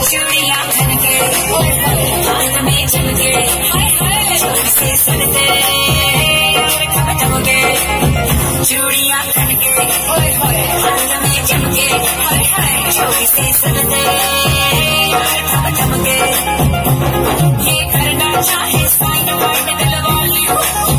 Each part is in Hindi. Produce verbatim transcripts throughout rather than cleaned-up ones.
चूड़ियां खनके हाथ में चमके हाय हाय छोटी सी सनते ठम ठमके चूड़ियां खनके हाथ में चमके हाय हाय छोटी सी सनते ठम ठमके ये करना चाहे स्पाइन वर्ड दिल volume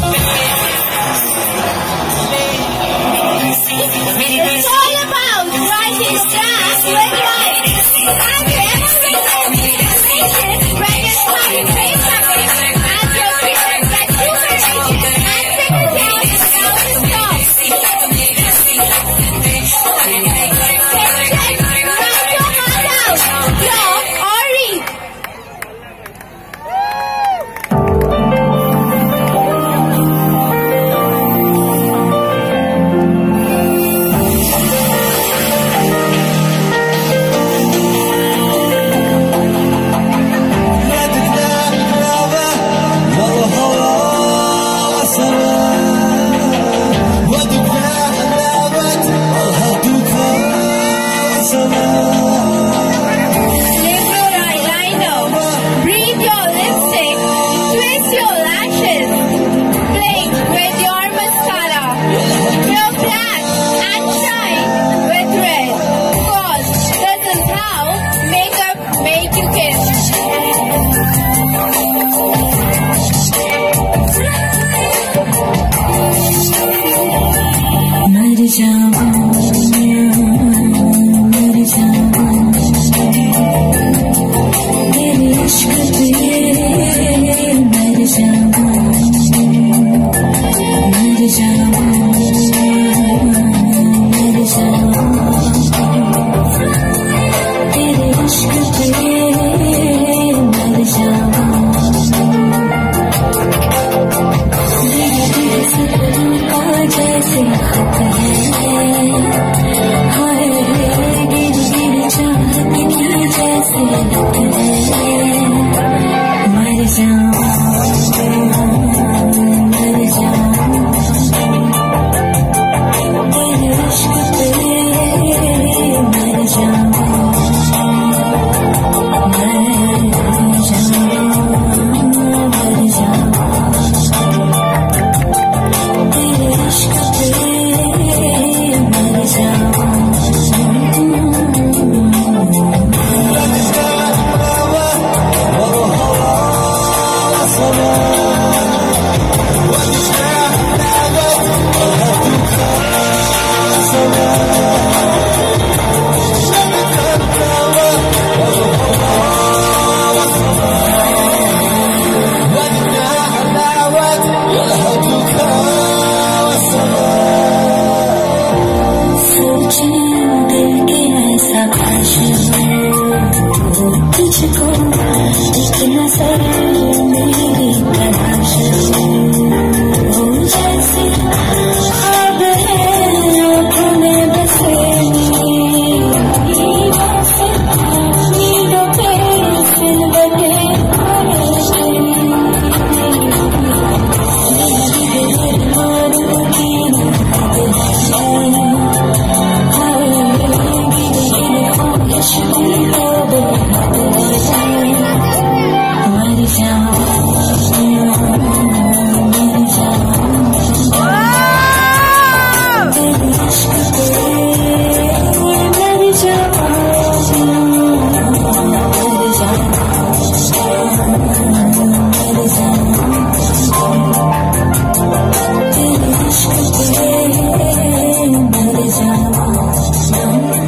It's all about writing stars with light. I'm dancing, meditation, writing time, face something, as your feelings like supernature, and sing down without a stop. Take, take, write your heart out, draw or read. Lift your eyeliner, breathe your lipstick, twist your lashes, blink with your mascara, wear black and shine with red, 'cause this is how makeup make you kiss. मर जाऊं मर जाऊं तेरे इश्क पे मर जाऊं मर जाऊं मर जाऊं तेरे इश्क पे मर जाऊं धीरे धीरे सपनों का जैसे खत है हाय गिर गिर चाहत की जैसे लत है मर जाऊं मर जाऊं तेरे इश्क पे मर जाऊं मर जाऊं मर जाऊं तेरे इश्क पे मर जाऊं तुझको एक नजर मेरी तलाश हो जैसे ख्वाब है आँखों में बसे नींदों पे सिलवटे मर जाऊं